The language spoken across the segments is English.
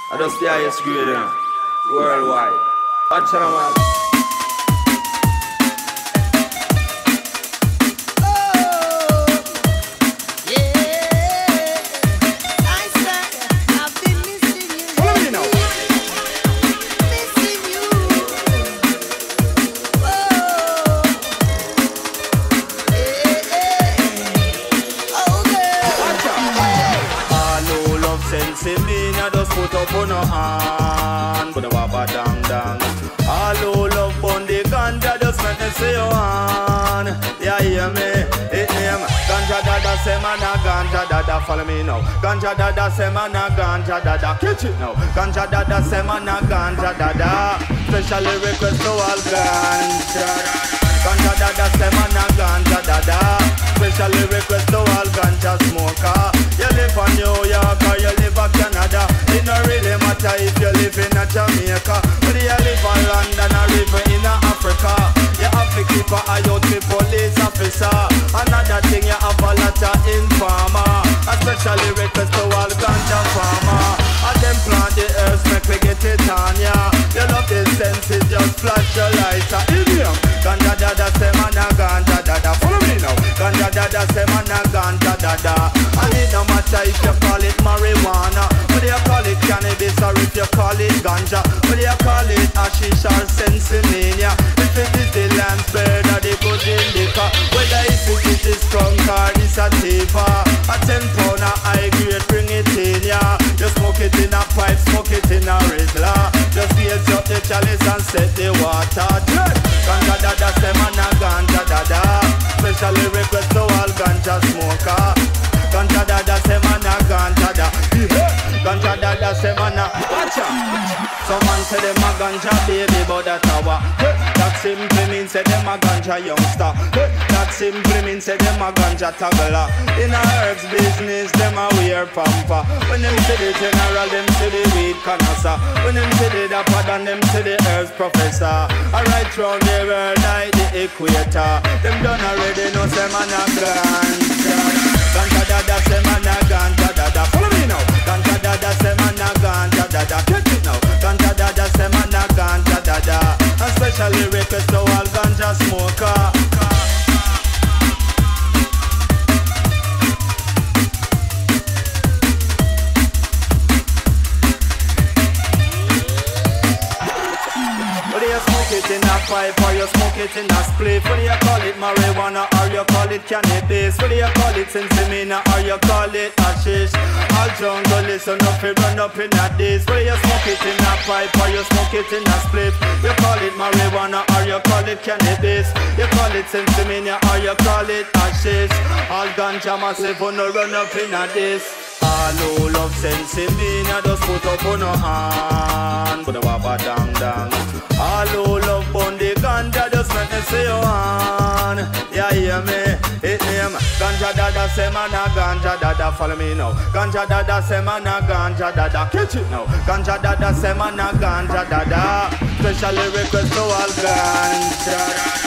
I just the highest grade, you know, worldwide. Watch out, man. Put up on a hand, put a wabba dang dang. All who love on the ganja, just make me say your hand. Yeah, hear me, it name. Ganja dada say man a ganja dada, follow me now. Ganja dada say man a ganja dada, catch it now. Ganja dada say man a ganja dada. Specially request to all ganja. Ganja dada say man a ganja dada. Specially request to all ganja smoker. You live in New York or you live in Canada. It don't really matter if you live in a Jamaica, whether you live in London or even in Africa. You have to keep an eye out for police officer. Another thing, you have a lot of informer, especially request to all ganja farmer. And them plant the earth, make we get it on ya. You love the senses, just flash your lighter. Idiom, ganja dada say man a ganja dada. Follow me now. Ganja dada say man a ganja dada. And it no matter if you call it marijuana, whether you call it cannabis or if you call it ganja, whether you call it hashish or sensimania. If it is the lamb's bird or the good indica, whether if it is skunk or the sativa, a 10 pound of high grade, bring it in ya. You smoke it in a pipe, smoke it in a Rizla. Just raise up the chalice and set the water. Ganja dada say man a ganja dada. Specially request to all ganja smoker. Ganja dada say man a ganja dada. Ganja dada say man a watcha. Some man say them a ganja baby, but that hour. That simply means say them a ganja youngster. That simply means say them a ganja toggler. In a herbs business, them a wear pamper. When them say the general, them say the weed connoisseur. When them say the dapper, then them say the herbs professor. I right round the world like the equator. Them done already know say man a ganja. Ganja dada say man a ganja dada. Follow me now. Ganja dada say man a ganja dada. Catch it now. Ganja dada say man a ganja dada. Especially request to all ganja smoker. It in a pipe or you smoke it in a spliff. Whether you call it marijuana or you call it cannabis, whether you call it sensimina or you call it hashish, all jungle listen up and run up in a this. Whether you smoke it in a pipe or you smoke it in a spliff, you call it marijuana or you call it cannabis, you call it sensimina or you call it hashish, all ganja massive no run up in a this. All who love sensimina just put up on a hand, put a wabba dang dang. All who love on the ganja just make me say your hand. Yeah, hear me, it name. Ganja dada say man a ganja dada, follow me now. Ganja dada say man a ganja dada, catch it now. Ganja dada say man a ganja dada. Specially request to all ganja.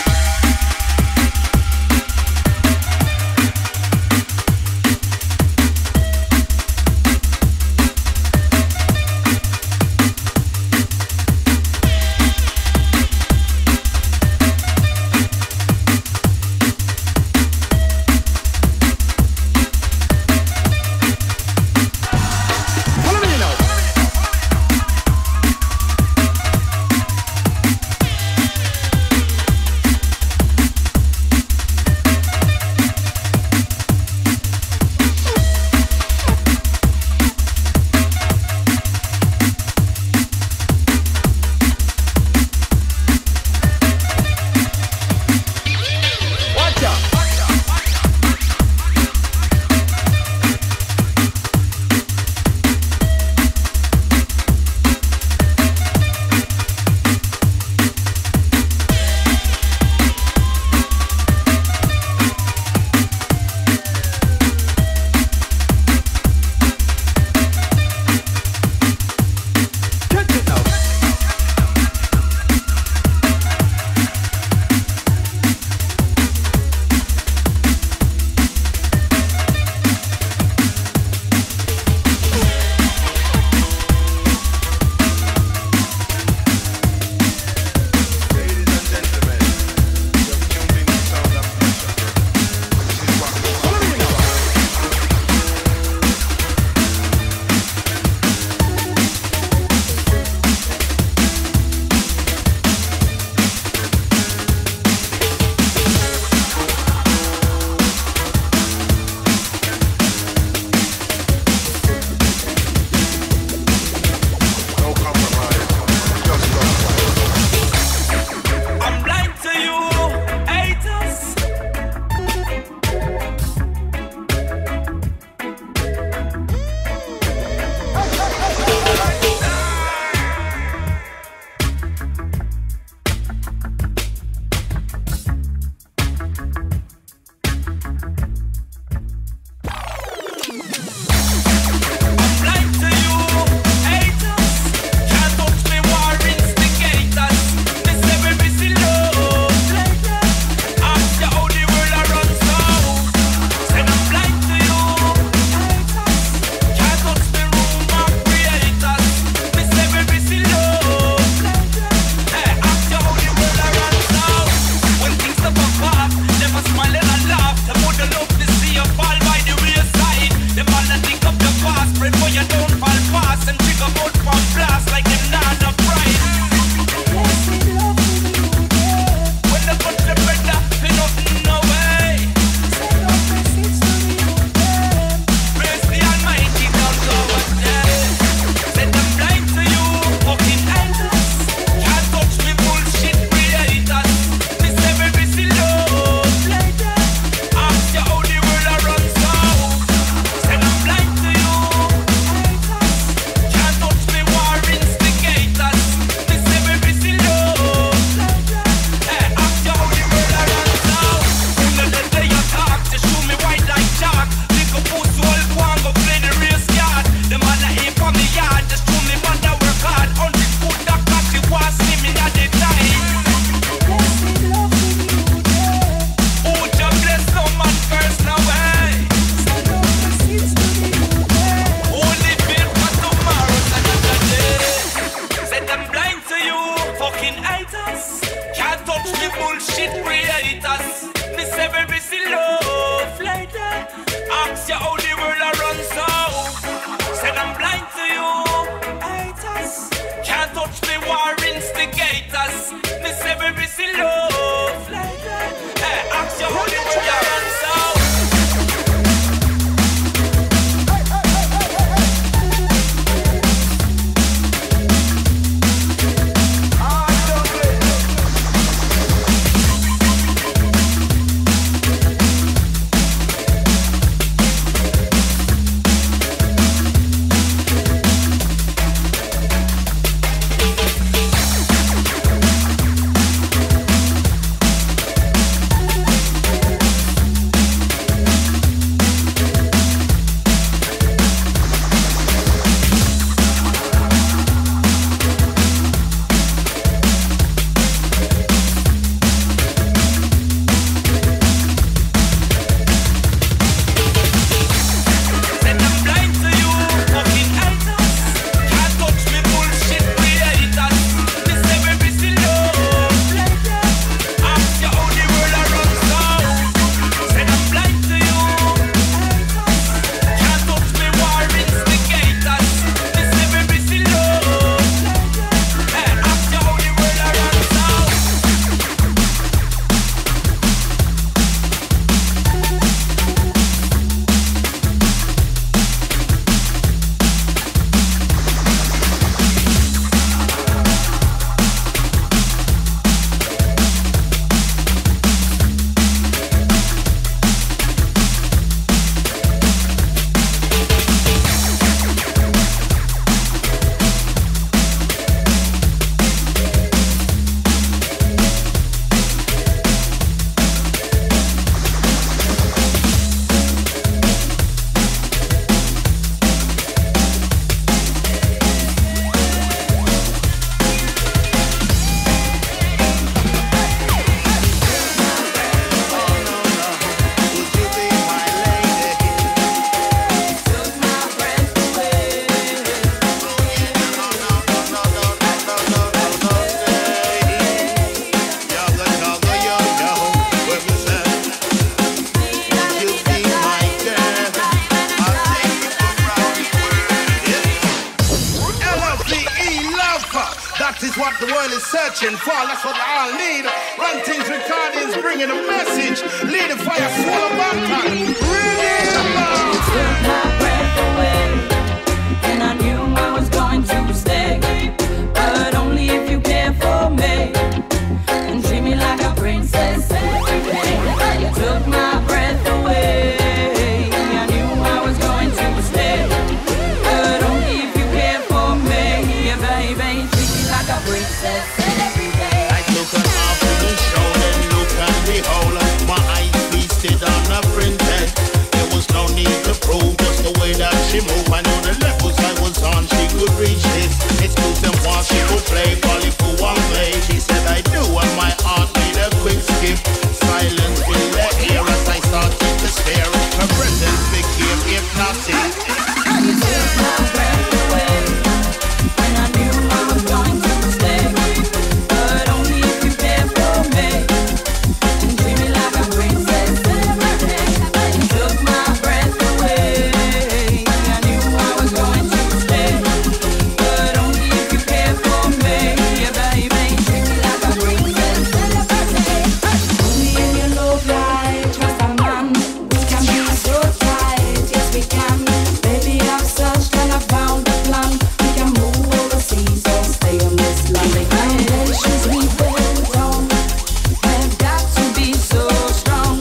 is what the world is searching for. That's what they all need. Run Things Recordings bringing a message. Lead the fire, swallow back. Bring it along. You took my breath away, and I knew I was going to stay, but only if you care for me and treat me like a princess every day. You took my breath away, I knew I was going to stay, but only if you care for me, yeah, baby, treat me like a princess every day. I took an off to the show, then look and behold, my eyes feasted on a princess. There was no need to prove, just the way that she moved. I knew the levels I was on, she could reach this. Excuse them while she could play, call it for one play. She said I do, and my heart made a quick skip. Silence in the air as I started to stare. Her presence became hypnotic. You took my breath away, and I knew I was going to stay, but only if you care for me and treat me like a princess every day. You took my breath away, I knew I was going to stay, but only if you care for me, yeah, baby, treat me like a princess every day. Only in your love life, trust a man who can be so tight. Yes, we can. Baby, I've searched and I found a plan. We can move overseas or stay on this land. The foundations we built on have got to be so strong.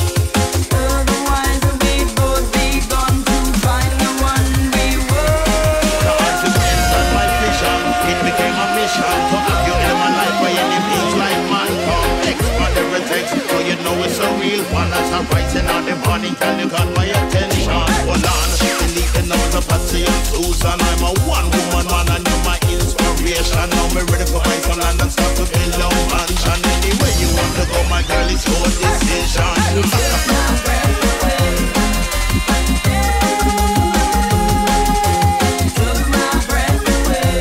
Otherwise, we both be gone to find the one we were. The odds against on my vision, it became a mission to have you in my life by any means like man come. Expand every text, so you know it's a real one. As I'm writing on the morning, can you got my attention? Hold on, deleting all the Patsy and Susan. I'm a one-woman man and you're my inspiration. Now me ready for my son and start to build a mansion. Anywhere you want to go, my girl, it's your decision. You took my breath away. You took my breath away.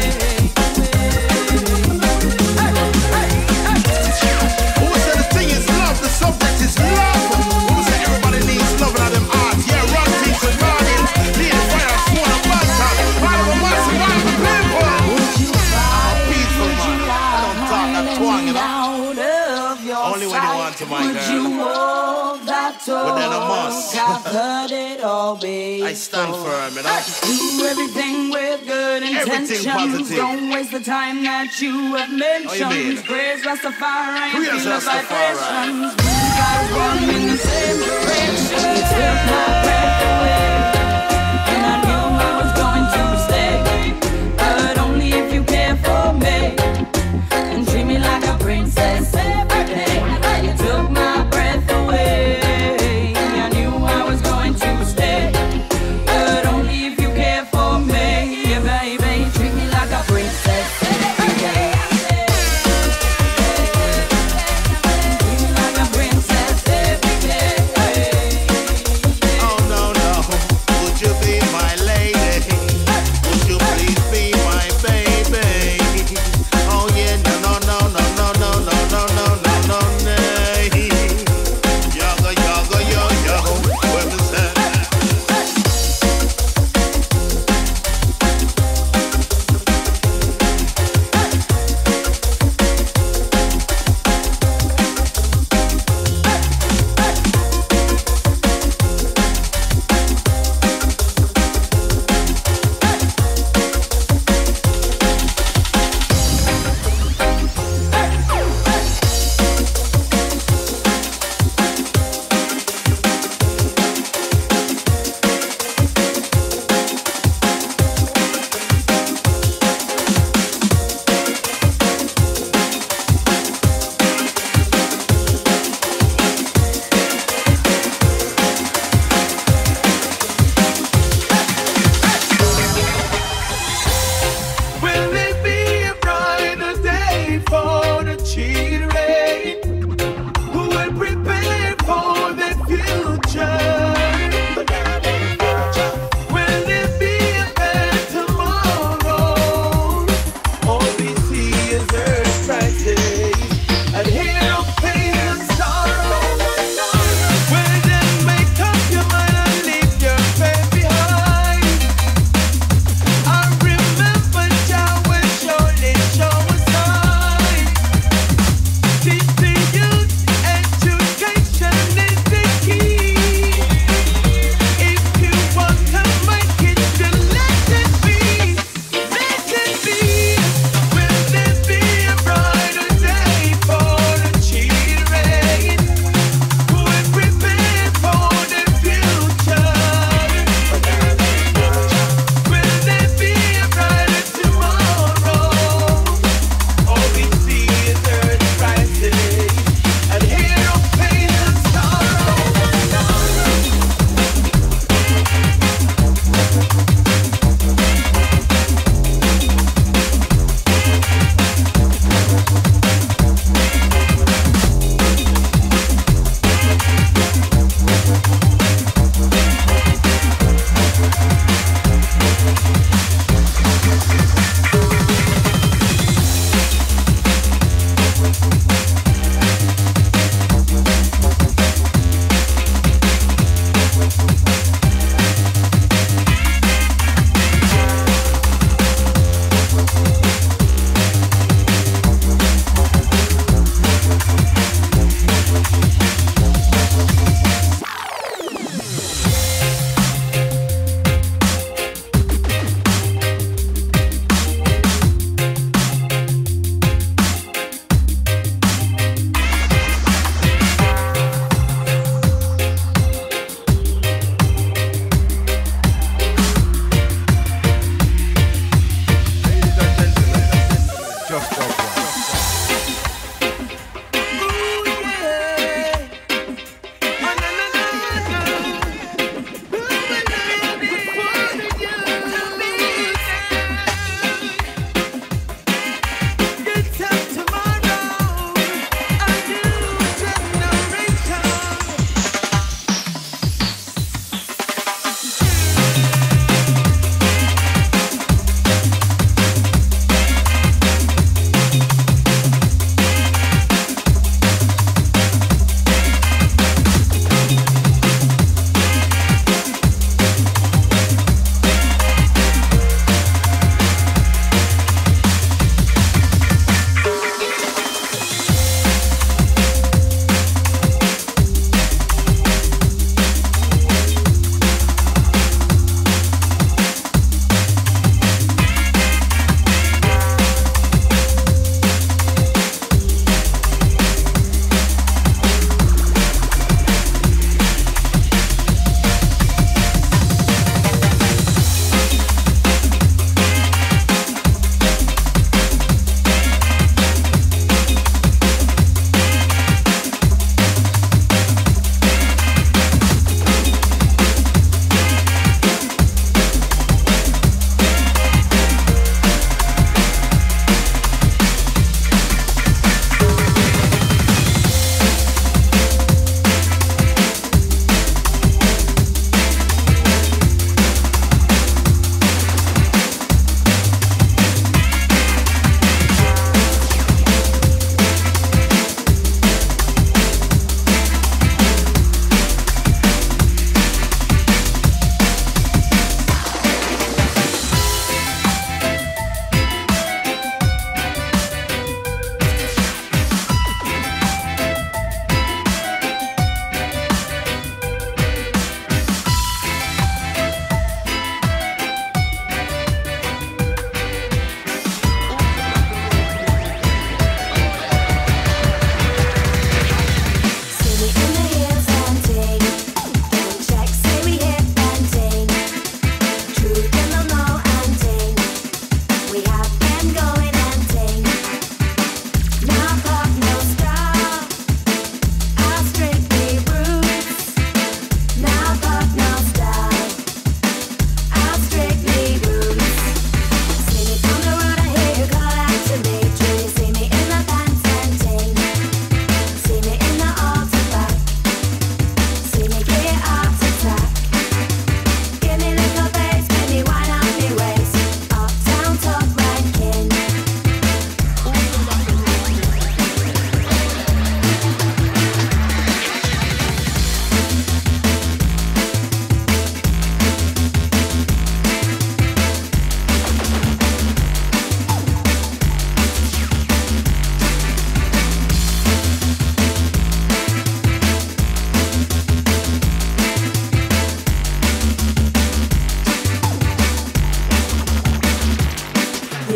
Who said the thing is love, the subject is love? Who said everybody needs love and all them arts? Yeah, Run Things Recordings, lead the fire, sword and banter. Part of a massive part of the people. Peaceful man, I don't talk that twang, you know. Out of your Only when you want to, my would girl. you hold that But then I must. I've heard it all, babe. I stand firm, you know. Do everything with good Everything intentions. positive. Don't waste the time that you have mentioned. mean? Praise Rastafari and Praise feel the Rastafari. vibrations. We guys run in the same direction. You took my breath away, and I knew I was going to stay, but only if you care for me and treat me like a princess every day. You took my breath away, I knew I was going to stay, but only if you care for me, yeah, baby, treat me like a princess every day. Treat me like a princess every day. Oh no,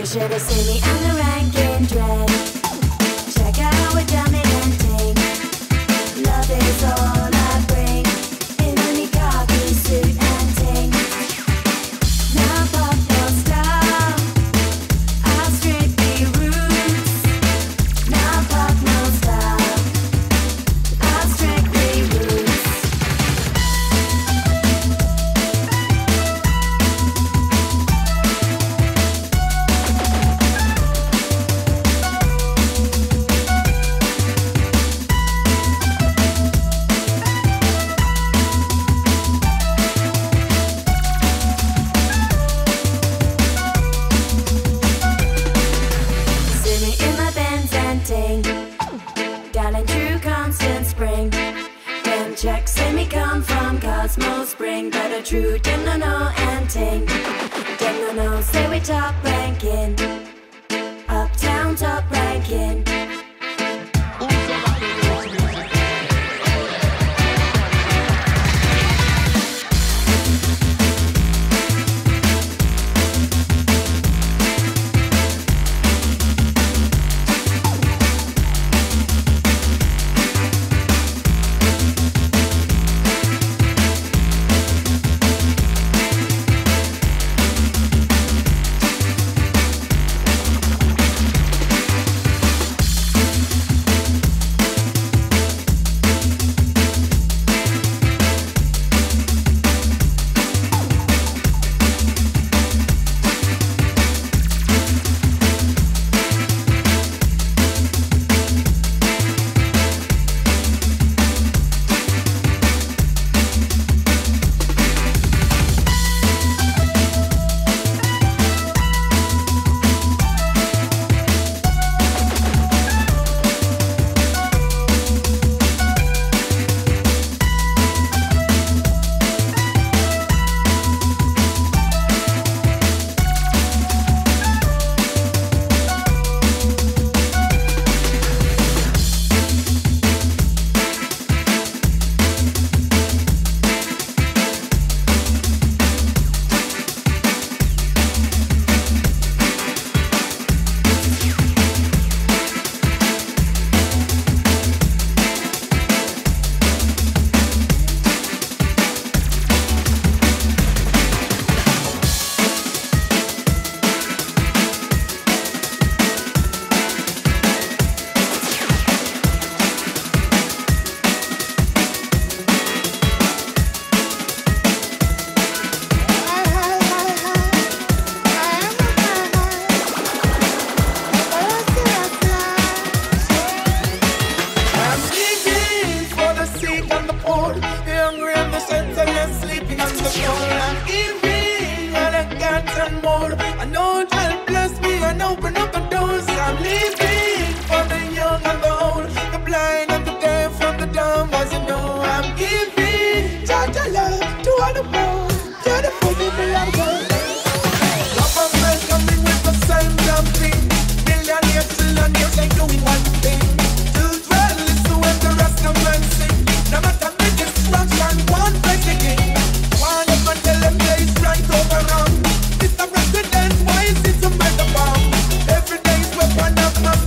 should have seen me on the ranking dread. Check out how we're jamming and ting. Love is all I bring. In a khaki suit and ting. Now pop no style. I'll strictly roots. Now pop no style. I'll strictly roots. See me in my Benz and ting. Darling, true constant spring. Them checks see me come from Cosmo Spring. But a true no and ting. No, say we top ranking. Uptown top ranking. Every day's weapon of my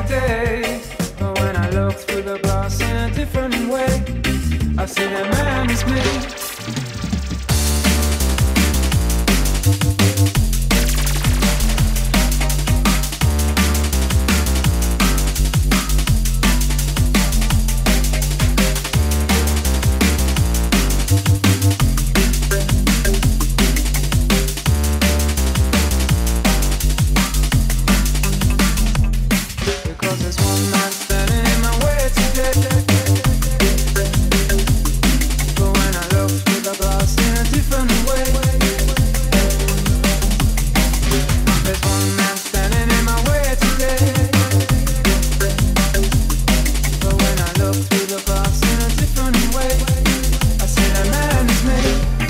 today. But when I look through the glass in a different way, I see that man is me. Because there's one man standing in my way today. But when I look through the glass in a different way, there's one man standing in my way today. But when I look through the glass in a different way, I see that man is me.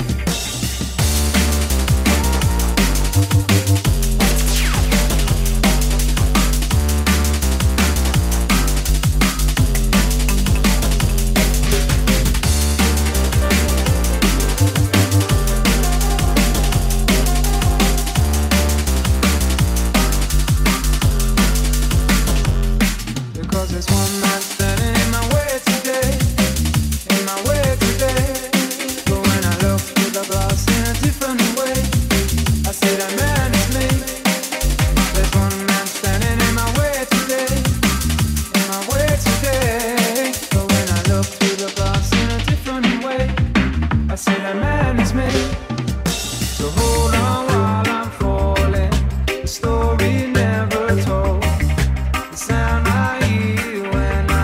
Because there's one man standing in my way today, in my way today. But when I look through the glass in a different way, I see that man is me. There's one man standing in my way today, in my way today. But when I look through the glass in a different way, I see that man is me. So hold on while I'm falling, the story never told. The sound I hear when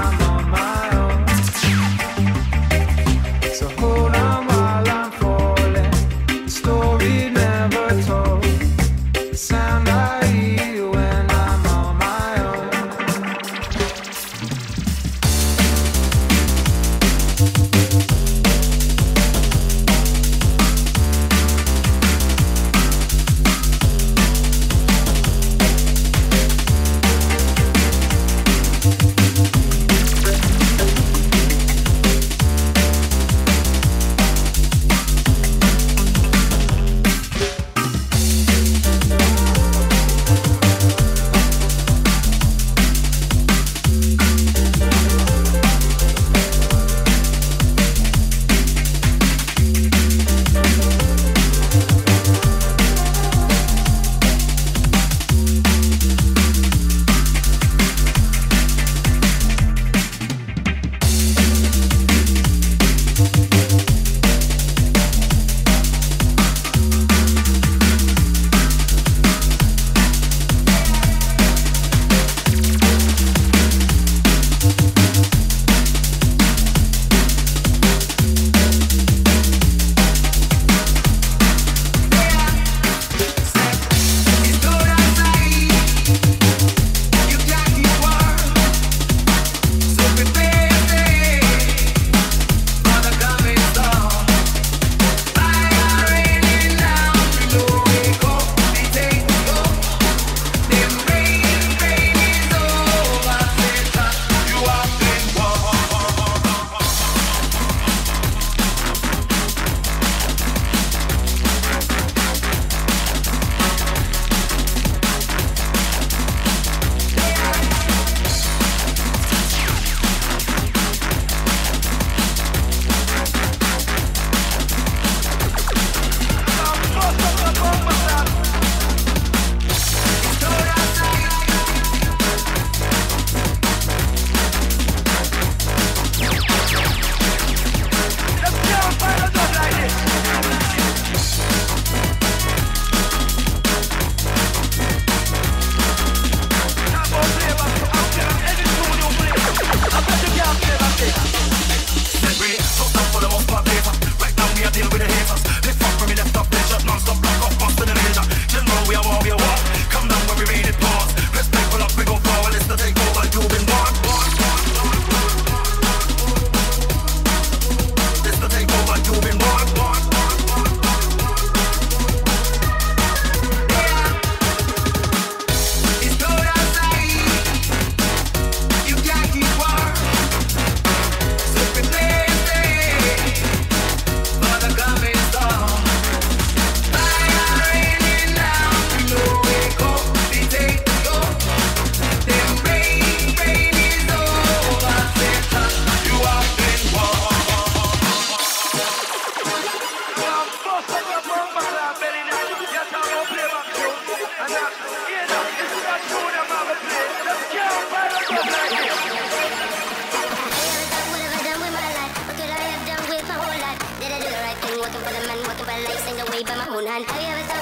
moon. And have you ever